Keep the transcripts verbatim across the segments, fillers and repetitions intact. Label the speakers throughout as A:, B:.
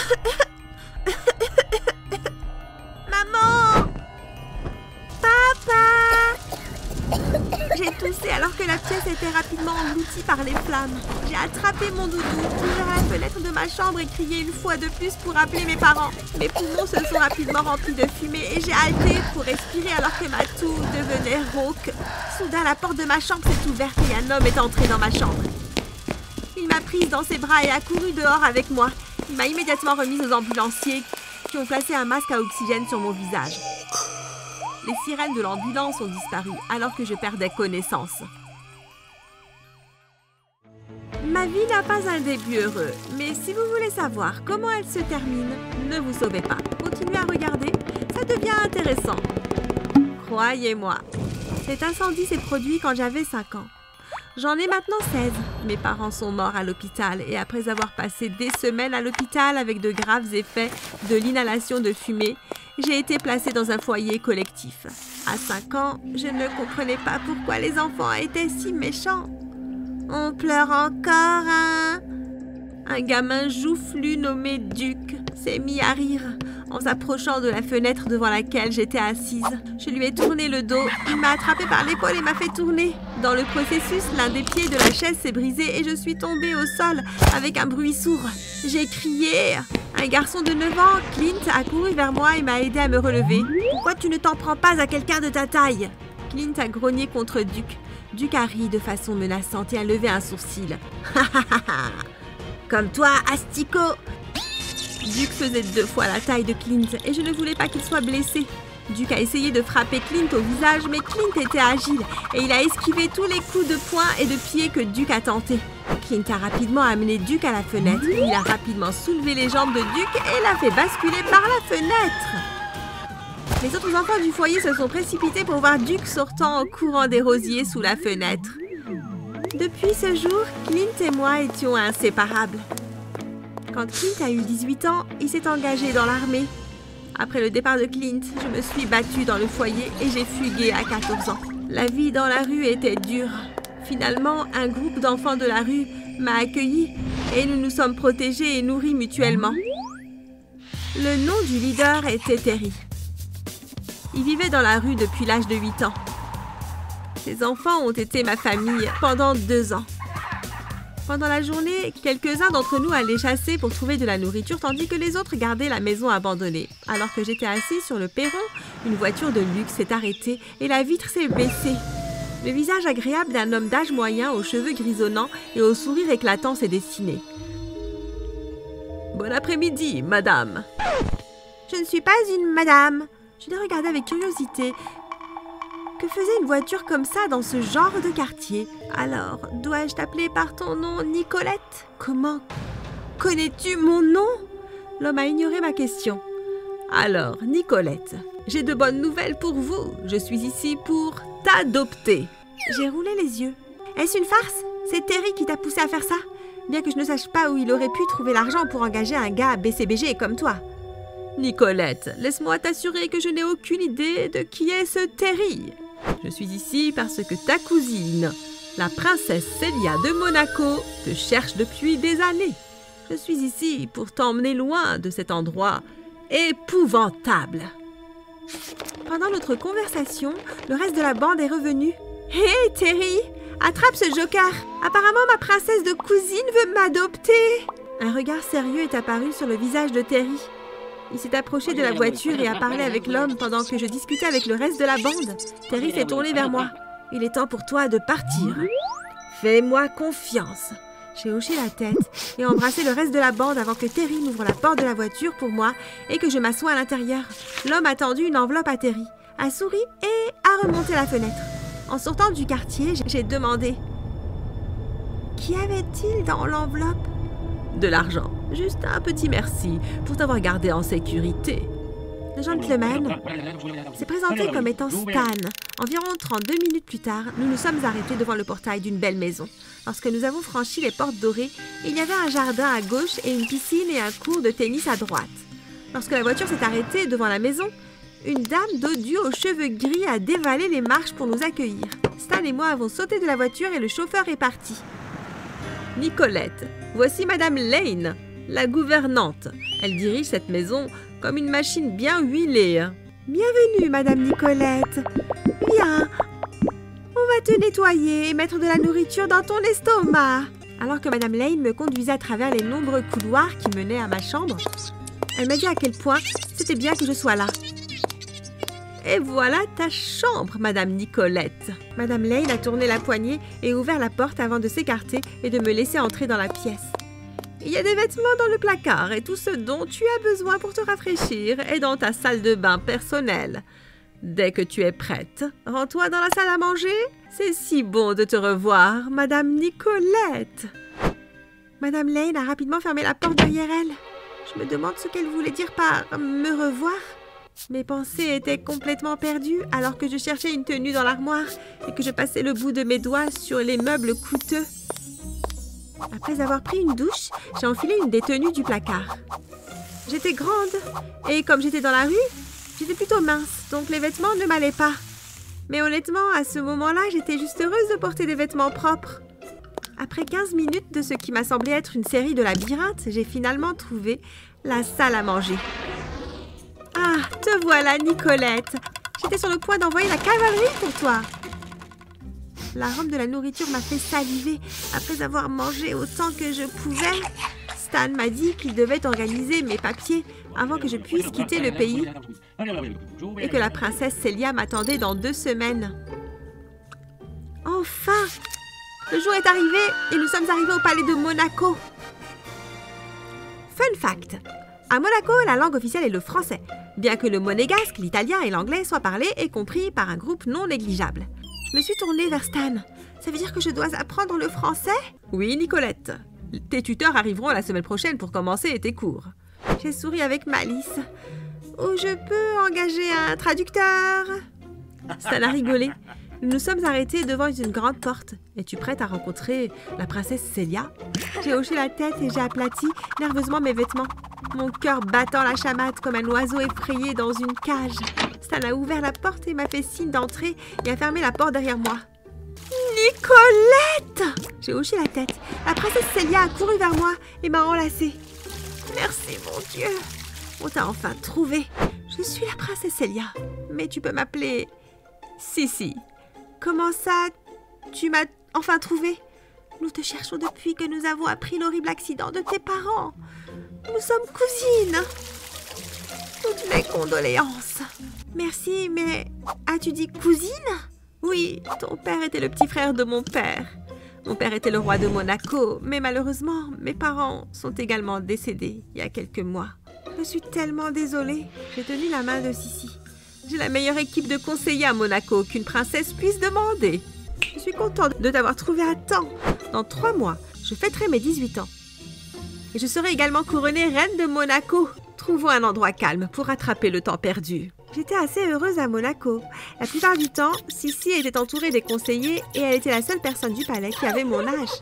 A: Maman! Papa! J'ai toussé alors que la pièce était rapidement engloutie par les flammes. J'ai attrapé mon doudou, ouvert la fenêtre de ma chambre et crié une fois de plus pour appeler mes parents. Mes poumons se sont rapidement remplis de fumée et j'ai halté pour respirer alors que ma toux devenait rauque. Soudain, la porte de ma chambre s'est ouverte et un homme est entré dans ma chambre. Il m'a prise dans ses bras et a couru dehors avec moi. Il m'a immédiatement remise aux ambulanciers qui ont placé un masque à oxygène sur mon visage. Les sirènes de l'ambulance ont disparu alors que je perdais connaissance. Ma vie n'a pas un début heureux, mais si vous voulez savoir comment elle se termine, ne vous sauvez pas. Continuez à regarder, ça devient intéressant. Croyez-moi, cet incendie s'est produit quand j'avais cinq ans. J'en ai maintenant seize. Mes parents sont morts à l'hôpital et après avoir passé des semaines à l'hôpital avec de graves effets de l'inhalation de fumée, j'ai été placée dans un foyer collectif. À cinq ans, je ne comprenais pas pourquoi les enfants étaient si méchants. On pleure encore, hein? Un gamin joufflu nommé Duc s'est mis à rire en s'approchant de la fenêtre devant laquelle j'étais assise. Je lui ai tourné le dos, il m'a attrapé par l'épaule et m'a fait tourner. Dans le processus, l'un des pieds de la chaise s'est brisé et je suis tombée au sol avec un bruit sourd. J'ai crié. Un garçon de neuf ans, Clint, a couru vers moi et m'a aidé à me relever. « Pourquoi tu ne t'en prends pas à quelqu'un de ta taille ?» Clint a grogné contre Duc. Duc a ri de façon menaçante et a levé un sourcil. « Comme toi, asticot !» Duc faisait deux fois la taille de Clint et je ne voulais pas qu'il soit blessé. Duc a essayé de frapper Clint au visage, mais Clint était agile et il a esquivé tous les coups de poing et de pied que Duc a tenté. Clint a rapidement amené Duc à la fenêtre. Il a rapidement soulevé les jambes de Duc et l'a fait basculer par la fenêtre. Les autres enfants du foyer se sont précipités pour voir Duc sortant en courant des rosiers sous la fenêtre. Depuis ce jour, Clint et moi étions inséparables. Quand Clint a eu dix-huit ans, il s'est engagé dans l'armée. Après le départ de Clint, je me suis battue dans le foyer et j'ai fugué à quatorze ans. La vie dans la rue était dure. Finalement, un groupe d'enfants de la rue m'a accueilli et nous nous sommes protégés et nourris mutuellement. Le nom du leader était Terry. Il vivait dans la rue depuis l'âge de huit ans. Ses enfants ont été ma famille pendant deux ans. Pendant la journée, quelques-uns d'entre nous allaient chasser pour trouver de la nourriture, tandis que les autres gardaient la maison abandonnée. Alors que j'étais assise sur le perron, une voiture de luxe s'est arrêtée et la vitre s'est baissée. Le visage agréable d'un homme d'âge moyen aux cheveux grisonnants et au sourire éclatant s'est dessiné. « Bon après-midi, madame. »« Je ne suis pas une madame. » Je l'ai regardé avec curiosité. Que faisait une voiture comme ça dans ce genre de quartier? Alors, dois-je t'appeler par ton nom, Nicolette? Comment connais-tu mon nom? L'homme a ignoré ma question. Alors, Nicolette, j'ai de bonnes nouvelles pour vous. Je suis ici pour t'adopter. J'ai roulé les yeux. Est-ce une farce? C'est Terry qui t'a poussé à faire ça? Bien que je ne sache pas où il aurait pu trouver l'argent pour engager un gars B C B G comme toi. Nicolette, laisse-moi t'assurer que je n'ai aucune idée de qui est ce Terry. Je suis ici parce que ta cousine, la princesse Célia de Monaco, te cherche depuis des années. Je suis ici pour t'emmener loin de cet endroit épouvantable. Pendant notre conversation, le reste de la bande est revenu. Hé, hey, Terry, attrape ce joker. Apparemment, ma princesse de cousine veut m'adopter. Un regard sérieux est apparu sur le visage de Terry. Il s'est approché de la voiture et a parlé avec l'homme pendant que je discutais avec le reste de la bande. Terry s'est tourné vers moi. « Il est temps pour toi de partir. Fais-moi confiance. » J'ai hoché la tête et embrassé le reste de la bande avant que Terry n'ouvre la porte de la voiture pour moi et que je m'assoie à l'intérieur. L'homme a tendu une enveloppe à Terry, a souri et a remonté la fenêtre. En sortant du quartier, j'ai demandé « Qu'y avait-il dans l'enveloppe ?» De l'argent. Juste un petit merci pour t'avoir gardé en sécurité. Le gentleman s'est présenté comme étant Stan. Environ trente-deux minutes plus tard, nous nous sommes arrêtés devant le portail d'une belle maison. Lorsque nous avons franchi les portes dorées, il y avait un jardin à gauche et une piscine et un court de tennis à droite. Lorsque la voiture s'est arrêtée devant la maison, une dame dodue aux cheveux gris a dévalé les marches pour nous accueillir. Stan et moi avons sauté de la voiture et le chauffeur est parti. Nicolette, voici Madame Lane. la gouvernante. Elle dirige cette maison comme une machine bien huilée. Bienvenue, Madame Nicolette. Viens, on va te nettoyer et mettre de la nourriture dans ton estomac. Alors que Madame Lane me conduisait à travers les nombreux couloirs qui menaient à ma chambre, elle m'a dit à quel point c'était bien que je sois là. Et voilà ta chambre, Madame Nicolette. Madame Lane a tourné la poignée et ouvert la porte avant de s'écarter et de me laisser entrer dans la pièce. Il y a des vêtements dans le placard et tout ce dont tu as besoin pour te rafraîchir est dans ta salle de bain personnelle. Dès que tu es prête, rends-toi dans la salle à manger. C'est si bon de te revoir, Madame Nicolette. Madame Lane a rapidement fermé la porte derrière elle. Je me demande ce qu'elle voulait dire par « me revoir ». Mes pensées étaient complètement perdues alors que je cherchais une tenue dans l'armoire et que je passais le bout de mes doigts sur les meubles coûteux. Après avoir pris une douche, j'ai enfilé une des tenues du placard. J'étais grande et comme j'étais dans la rue, j'étais plutôt mince, donc les vêtements ne m'allaient pas. Mais honnêtement, à ce moment-là, j'étais juste heureuse de porter des vêtements propres. Après quinze minutes de ce qui m'a semblé être une série de labyrinthes, j'ai finalement trouvé la salle à manger. Ah, te voilà, Nicolette. J'étais sur le point d'envoyer la cavalerie pour toi. L'arôme de la nourriture m'a fait saliver. Après avoir mangé autant que je pouvais, Stan m'a dit qu'il devait organiser mes papiers avant que je puisse quitter le pays et que la princesse Célia m'attendait dans deux semaines. Enfin! Le jour est arrivé et nous sommes arrivés au palais de Monaco. Fun fact! À Monaco, la langue officielle est le français, bien que le monégasque, l'italien et l'anglais soient parlés et compris par un groupe non négligeable. Je me suis tournée vers Stan. Ça veut dire que je dois apprendre le français? Oui, Nicolette. Tes tuteurs arriveront la semaine prochaine pour commencer tes cours. J'ai souri avec malice. Oh, je peux engager un traducteur? Stan a rigolé. Nous nous sommes arrêtés devant une grande porte. Es-tu prête à rencontrer la princesse Célia? J'ai hoché la tête et j'ai aplati nerveusement mes vêtements. Mon cœur battant la chamade comme un oiseau effrayé dans une cage. Stan a ouvert la porte et m'a fait signe d'entrer et a fermé la porte derrière moi. Nicolette! J'ai hoché la tête. La princesse Célia a couru vers moi et m'a enlacée. Merci, mon Dieu. On t'a enfin trouvé. Je suis la princesse Célia, mais tu peux m'appeler Sissi. Comment ça, tu m'as enfin trouvé? Nous te cherchons depuis que nous avons appris l'horrible accident de tes parents. Nous sommes cousines. Toutes mes condoléances. Merci, mais as-tu dit cousine? Oui, ton père était le petit frère de mon père. Mon père était le roi de Monaco, mais malheureusement, mes parents sont également décédés il y a quelques mois. Je suis tellement désolée. J'ai tenu la main de Sissi. J'ai la meilleure équipe de conseillers à Monaco qu'une princesse puisse demander. Je suis contente de t'avoir trouvé à temps. Dans trois mois, je fêterai mes dix-huit ans. Et je serai également couronnée reine de Monaco. Trouvons un endroit calme pour rattraper le temps perdu. J'étais assez heureuse à Monaco. La plupart du temps, Sissi était entourée des conseillers et elle était la seule personne du palais qui avait mon âge.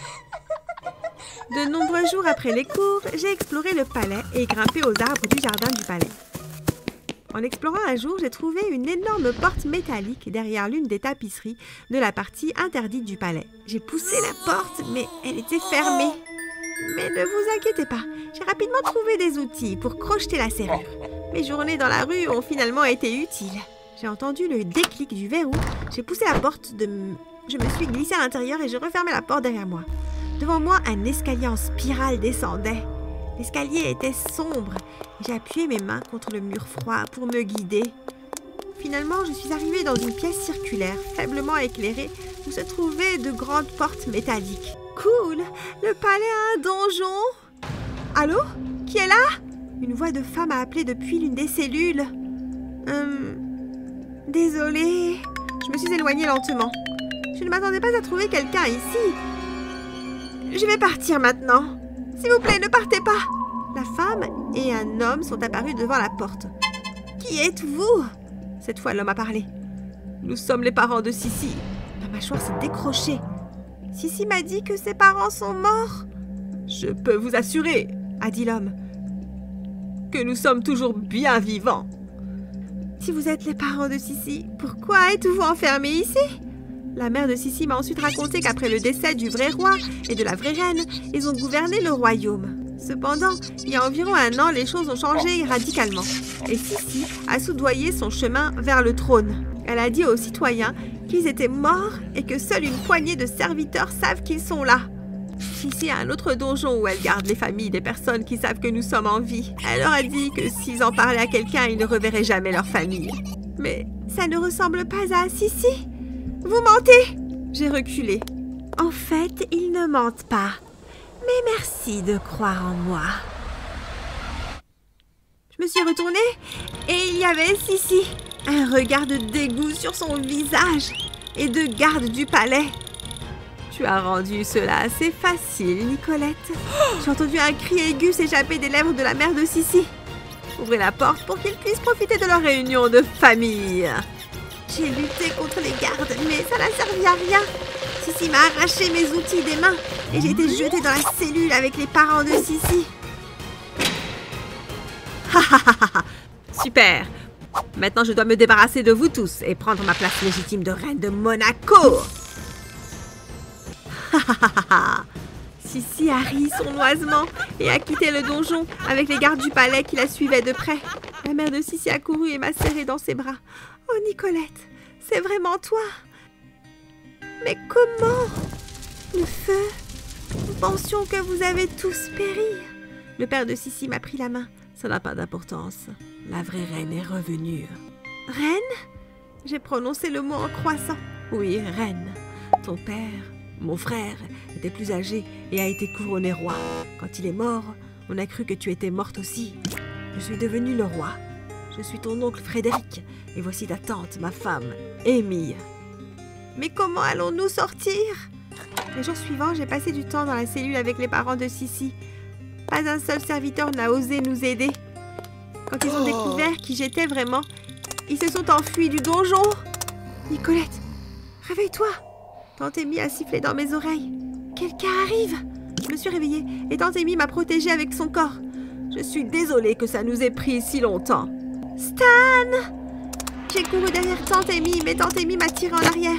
A: De nombreux jours après les cours, j'ai exploré le palais et grimpé aux arbres du jardin du palais. En explorant un jour, j'ai trouvé une énorme porte métallique derrière l'une des tapisseries de la partie interdite du palais. J'ai poussé la porte, mais elle était fermée. Mais ne vous inquiétez pas, j'ai rapidement trouvé des outils pour crocheter la serrure. Mes journées dans la rue ont finalement été utiles. J'ai entendu le déclic du verrou, j'ai poussé la porte de... Je me suis glissée à l'intérieur et j'ai refermé la porte derrière moi. Devant moi, un escalier en spirale descendait. L'escalier était sombre et j'ai appuyé mes mains contre le mur froid pour me guider. Finalement, je suis arrivée dans une pièce circulaire, faiblement éclairée, où se trouvaient de grandes portes métalliques. Cool! Le palais a un donjon! Allô? Qui est là? Une voix de femme a appelé depuis l'une des cellules. Hum... Désolée... Je me suis éloignée lentement. Je ne m'attendais pas à trouver quelqu'un ici. Je vais partir maintenant. S'il vous plaît, ne partez pas. La femme et un homme sont apparus devant la porte. Qui êtes-vous? Cette fois, l'homme a parlé. Nous sommes les parents de Sissi. Ma mâchoire s'est décrochée. Sissi m'a dit que ses parents sont morts. Je peux vous assurer, a dit l'homme, que nous sommes toujours bien vivants. Si vous êtes les parents de Sissi, pourquoi êtes-vous enfermés ici? La mère de Sissi m'a ensuite raconté qu'après le décès du vrai roi et de la vraie reine, ils ont gouverné le royaume. Cependant, il y a environ un an, les choses ont changé radicalement. Et Sissi a soudoyé son chemin vers le trône. Elle a dit aux citoyens qu'ils étaient morts et que seule une poignée de serviteurs savent qu'ils sont là. Sissi a un autre donjon où elle garde les familles des personnes qui savent que nous sommes en vie. Elle leur a dit que s'ils en parlaient à quelqu'un, ils ne reverraient jamais leur famille. Mais ça ne ressemble pas à Sissi. Vous mentez! J'ai reculé. En fait, ils ne mentent pas. Mais merci de croire en moi. Je me suis retournée et il y avait Sissi. Un regard de dégoût sur son visage et de garde du palais. Tu as rendu cela assez facile, Nicolette. J'ai entendu un cri aigu s'échapper des lèvres de la mère de Sissi. Ouvrez la porte pour qu'ils puissent profiter de leur réunion de famille. J'ai lutté contre les gardes, mais ça n'a servi à rien. Sissi m'a arraché mes outils des mains et j'ai été jetée dans la cellule avec les parents de Sissi. Ha ha ha ha! Super! Maintenant, je dois me débarrasser de vous tous et prendre ma place légitime de reine de Monaco. Ha ha ha ha! Sissi a ri sournoisement et a quitté le donjon avec les gardes du palais qui la suivaient de près. La mère de Sissi a couru et m'a serrée dans ses bras. Oh, Nicolette, c'est vraiment toi? Mais comment? Le feu? Nous pensions que vous avez tous péri. Le père de Sissi m'a pris la main. Ça n'a pas d'importance. La vraie reine est revenue. Reine? J'ai prononcé le mot en croissant. Oui, reine. Ton père, mon frère, était plus âgé et a été couronné roi. Quand il est mort, on a cru que tu étais morte aussi. Je suis devenu le roi. Je suis ton oncle Frédéric. Et voici ta tante, ma femme, Amy. Mais comment allons-nous sortir? Les jours suivants, j'ai passé du temps dans la cellule avec les parents de Sissi. Pas un seul serviteur n'a osé nous aider. Quand ils ont découvert qui j'étais vraiment, ils se sont enfuis du donjon. Nicolette, réveille-toi. Tante Amy a sifflé dans mes oreilles. Quelqu'un arrive. Je me suis réveillée et Tante Amy m'a protégée avec son corps. Je suis désolée que ça nous ait pris si longtemps. Stan! J'ai couru derrière Tante Amy, mais Tante Amy m'a tiré en arrière.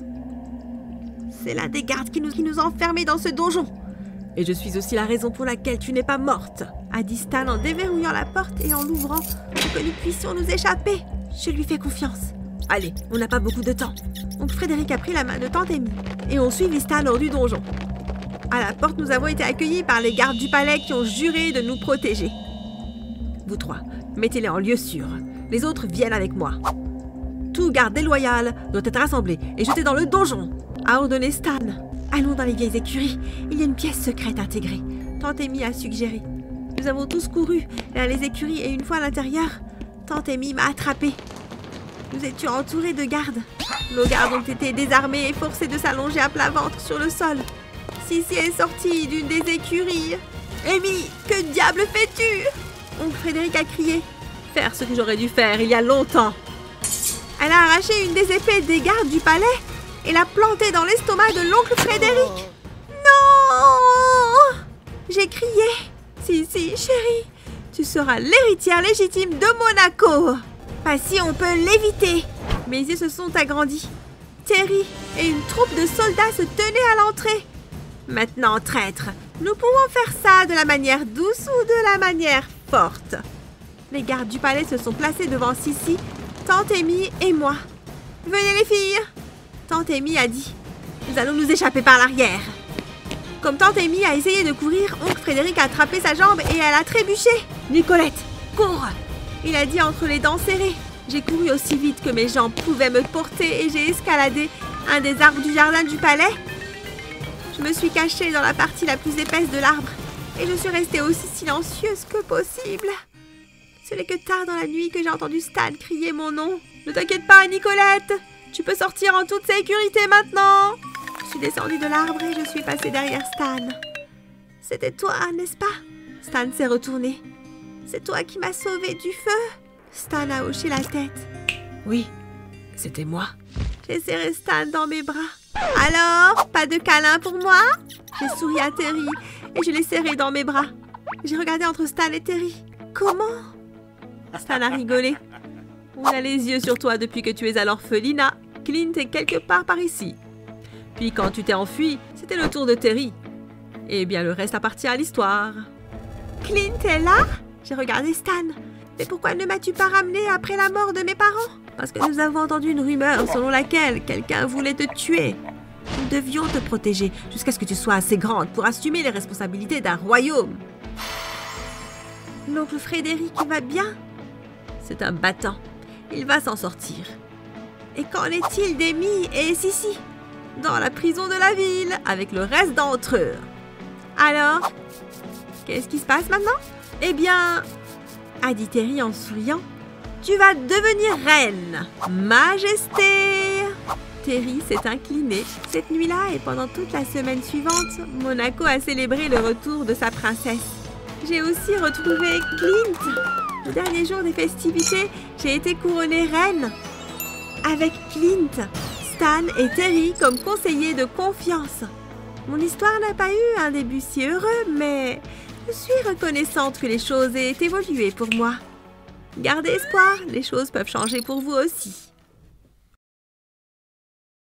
A: C'est l'un des gardes qui nous, qui nous a enfermés dans ce donjon. Et je suis aussi la raison pour laquelle tu n'es pas morte, a dit Stan en déverrouillant la porte et en l'ouvrant pour que nous puissions nous échapper. Je lui fais confiance. Allez, on n'a pas beaucoup de temps. Donc Frédéric a pris la main de Tante Amy et on suivi Stan hors du donjon. À la porte, nous avons été accueillis par les gardes du palais qui ont juré de nous protéger. Vous trois, mettez-les en lieu sûr. Les autres viennent avec moi. Tout garde déloyal doit être rassemblé et jeté dans le donjon, a ordonné Stan. Allons dans les vieilles écuries. Il y a une pièce secrète intégrée. Tante Amy a suggéré. Nous avons tous couru vers les écuries et une fois à l'intérieur, Tante Amy m'a attrapée. Nous étions entourés de gardes. Nos gardes ont été désarmés et forcés de s'allonger à plat ventre sur le sol. Sissi est sortie d'une des écuries. Amy, que diable fais-tu? Oncle Frédéric a crié. Faire ce que j'aurais dû faire il y a longtemps. Elle a arraché une des épées des gardes du palais et l'a plantée dans l'estomac de l'oncle Frédéric. Non! J'ai crié. Sissi, chérie, tu seras l'héritière légitime de Monaco. Pas si on peut l'éviter. Mes yeux se sont agrandis. Terry et une troupe de soldats se tenaient à l'entrée. Maintenant, traître, nous pouvons faire ça de la manière douce ou de la manière forte. Les gardes du palais se sont placés devant Sissi, Tante Amy et moi. Venez les filles. Tante Amy a dit. Nous allons nous échapper par l'arrière. Comme Tante Amy a essayé de courir, oncle Frédéric a attrapé sa jambe et elle a trébuché. Nicolette, cours! Il a dit entre les dents serrées. J'ai couru aussi vite que mes jambes pouvaient me porter et j'ai escaladé un des arbres du jardin du palais. Je me suis cachée dans la partie la plus épaisse de l'arbre et je suis restée aussi silencieuse que possible. Ce n'est que tard dans la nuit que j'ai entendu Stan crier mon nom. Ne t'inquiète pas, Nicolette, tu peux sortir en toute sécurité maintenant. Je suis descendue de l'arbre et je suis passée derrière Stan. C'était toi, n'est-ce pas? Stan s'est retourné. C'est toi qui m'as sauvée du feu? Stan a hoché la tête. Oui, c'était moi. J'ai serré Stan dans mes bras. Alors, pas de câlin pour moi? J'ai souri à Terry et je l'ai serré dans mes bras. J'ai regardé entre Stan et Terry. Comment? Stan a rigolé. On a les yeux sur toi depuis que tu es à l'orphelinat. Clint est quelque part par ici. Puis quand tu t'es enfui, c'était le tour de Terry. Eh bien, le reste appartient à l'histoire. Clint est là? J'ai regardé Stan. Mais pourquoi ne m'as-tu pas ramené après la mort de mes parents? Parce que nous avons entendu une rumeur selon laquelle quelqu'un voulait te tuer. Nous devions te protéger jusqu'à ce que tu sois assez grande pour assumer les responsabilités d'un royaume. L'oncle Frédéric va bien? C'est un battant. Il va s'en sortir. Et qu'en est-il d'Amy et Sissi? Dans la prison de la ville, avec le reste d'entre eux. Alors, qu'est-ce qui se passe maintenant? Eh bien, a dit Terry en souriant, tu vas devenir reine, Majesté. Terry s'est incliné. Cette nuit-là et pendant toute la semaine suivante, Monaco a célébré le retour de sa princesse. J'ai aussi retrouvé Clint. Le dernier jour des festivités, j'ai été couronnée reine. Avec Clint, Stan et Terry comme conseillers de confiance. Mon histoire n'a pas eu un début si heureux, mais je suis reconnaissante que les choses aient évolué pour moi. Gardez espoir, les choses peuvent changer pour vous aussi.